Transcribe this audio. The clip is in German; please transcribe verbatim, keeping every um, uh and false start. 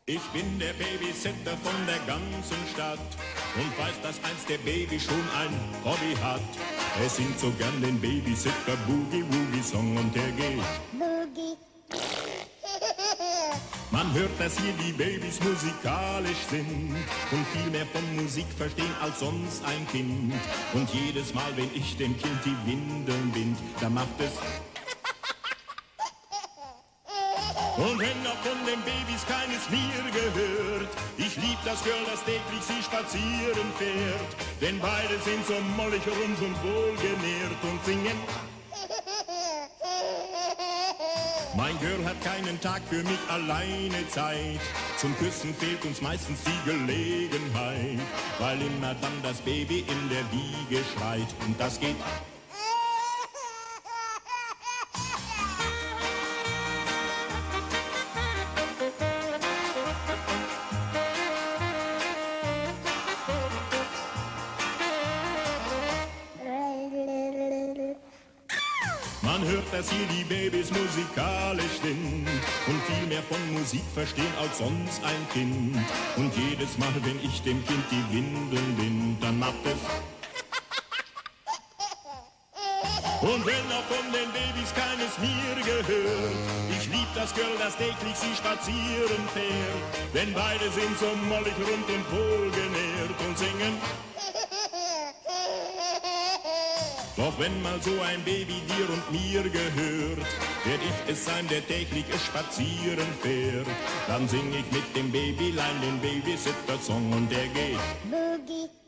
Ich bin der Babysitter von der ganzen Stadt und weiß, dass einst der Baby schon ein Hobby hat. Er singt so gern den Babysitter Boogie Woogie Song und der geht Boogie. Man hört, dass hier die Babys musikalisch sind und viel mehr von Musik verstehen als sonst ein Kind. Und jedes Mal, wenn ich dem Kind die Windeln bind, da macht es. Und wenn noch von den Babys keines mir gehört, ich lieb das Girl, das täglich sie spazieren fährt. Denn beide sind so mollig rund und wohlgenährt und singen. Mein Girl hat keinen Tag für mich alleine Zeit. Zum Küssen fehlt uns meistens die Gelegenheit, weil immer dann das Baby in der Wiege schreit. Und das geht. Man hört, dass hier die Babys musikalisch sind und viel mehr von Musik verstehen als sonst ein Kind. Und jedes Mal, wenn ich dem Kind die Windeln bind, dann macht es. Und wenn auch von den Babys keines mir gehört, ich lieb das Girl, das täglich sie spazieren fährt. Denn beide sind so mollig rund und wohlgenährt und singen. Doch wenn mal so ein Baby dir und mir gehört, werd ich es sein, der täglich es spazieren fährt. Dann sing ich mit dem Babylein den Babysitter-Song und der geht Boogie.